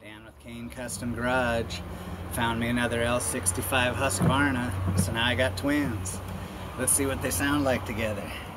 Dan with Kane Custom Garage found me another L65 Husqvarna, so now I got twins. Let's see what they sound like together.